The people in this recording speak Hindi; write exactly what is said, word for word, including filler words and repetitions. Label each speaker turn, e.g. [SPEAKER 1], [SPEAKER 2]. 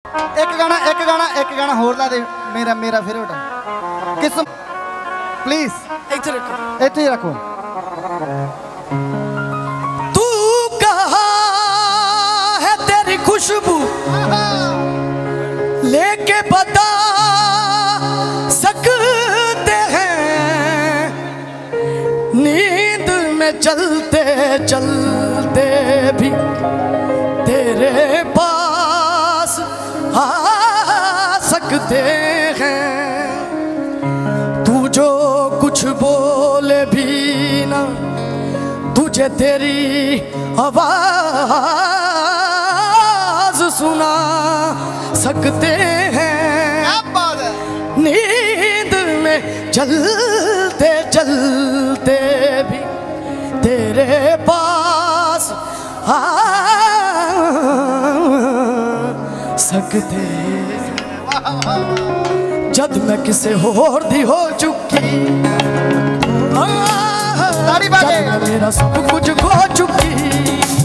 [SPEAKER 1] एक गाना एक गाना एक गाना होर ला दे मेरा मेरा फेवरेट किस प्लीज
[SPEAKER 2] इथे रखो
[SPEAKER 1] इथे रखो।
[SPEAKER 2] तू कहाँ है तेरी खुशबू लेके बता सकते हैं नींद में चलते चलते भी तेरे पास आ सकते हैं। तू जो कुछ बोले भी ना तुझे तेरी आवाज सुना सकते हैं। नींद में चलते चलते भी तेरे पास आ सकते। जद मैं किसे होर दी हो चुकी जद मैं मेरा सब कुछ खो चुकी